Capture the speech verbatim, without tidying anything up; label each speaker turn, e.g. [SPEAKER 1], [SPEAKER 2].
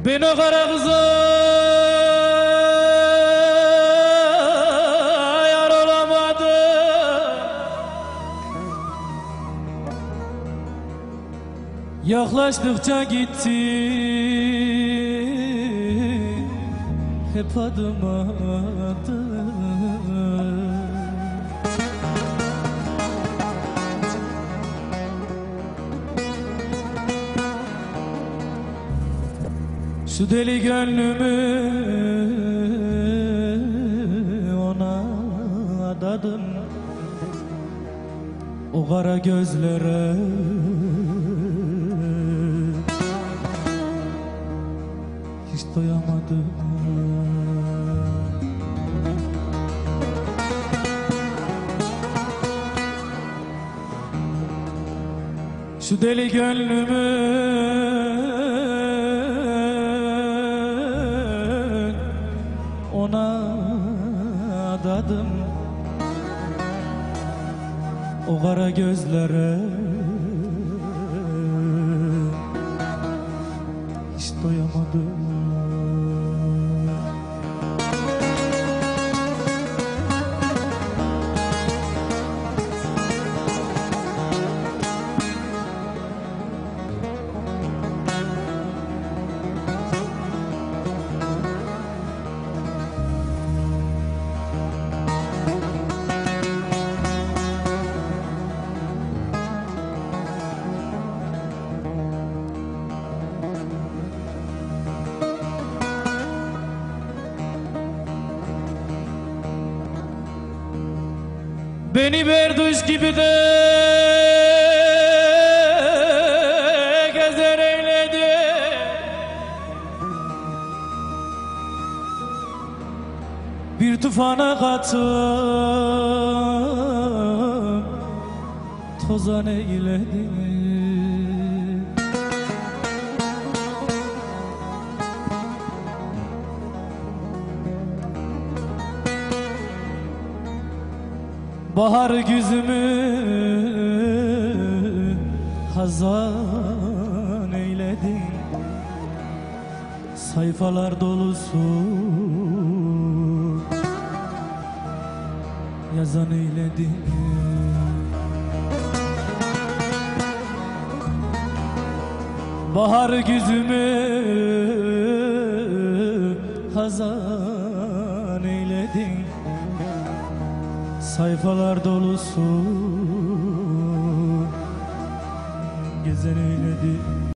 [SPEAKER 1] Ben o kara kıza yar olamadım. Yaklaştıkça gitti hep adım adım. Şu deli gönlümü ona adadım. O kara gözlere hiç doyamadım. Şu deli gönlümü ona adadım. O kara gözlere hiç doyamadım. Beni berduş gibi de gezer eyledi. Bir tufana katıp tozan eyledi. Bahar güzümü hazan eyledin. Sayfalar dolusu yazan eyledin. Bahar güzümü hazan eyledin. Sayfalar dolusu gezen eyledi.